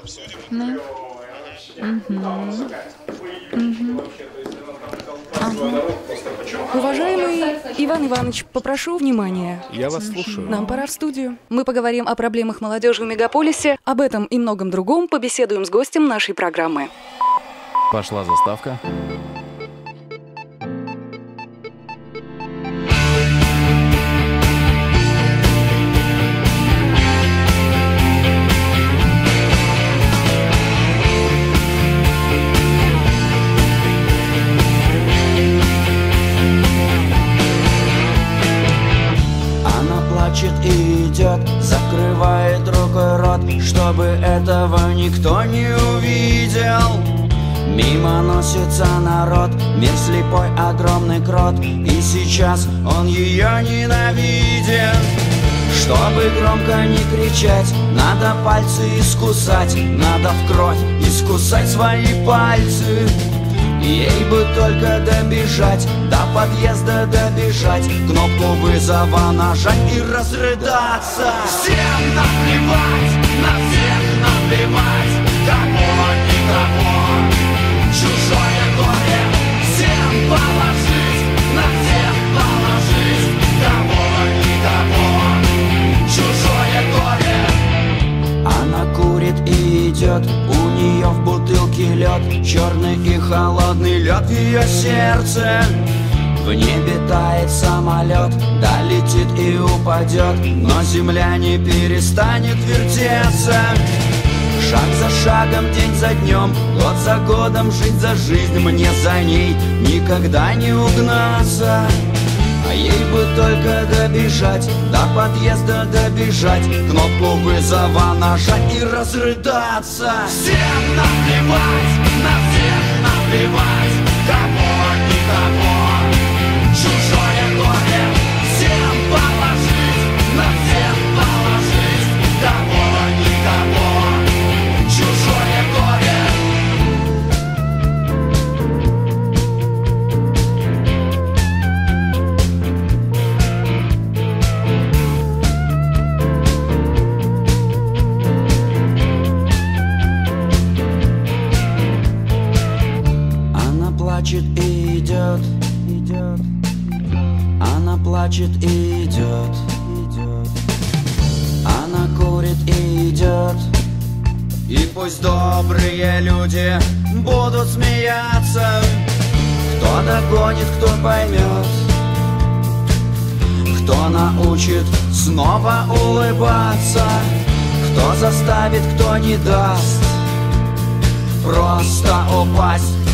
Да. Уважаемый Иван Иванович, попрошу внимания. Я вас слушаю. Нам пора в студию. Мы поговорим о проблемах молодежи в мегаполисе. Об этом и многом другом побеседуем с гостем нашей программы. Пошла заставка. И идет, закрывает рукой рот, чтобы этого никто не увидел. Мимо носится народ, мир слепой, огромный крот, и сейчас он ее ненавидит. Чтобы громко не кричать, надо пальцы искусать, надо в кровь искусать свои пальцы. Ей бы только добежать, до подъезда добежать, кнопку вызова нажать и разрыдаться. Всем наплевать, на всех наплевать, кого никого, чужое горе. Всем положить, на всех положить, кого никого, чужое горе. Она курит и идет, у нее в бутылке лед, черный и холодный лед в ее сердце. В небе тает самолет, долетит и упадет, но земля не перестанет вертеться. Шаг за шагом, день за днем, год за годом, жизнь за жизнь, мне за ней никогда не угнаться. А ей бы только добежать, до подъезда добежать, кнопку вызова нажать и разрыдаться. Всем наплевать, на всех наплевать, кого никого, чужое горе. Всем положить, на всех положить, кого никого, чужое горе. Плачет и идет, идет. Она плачет и идет, идет. Она курит и идет. И пусть добрые люди будут смеяться. Кто догонит, кто поймет, кто научит снова улыбаться, кто заставит, кто не даст просто упасть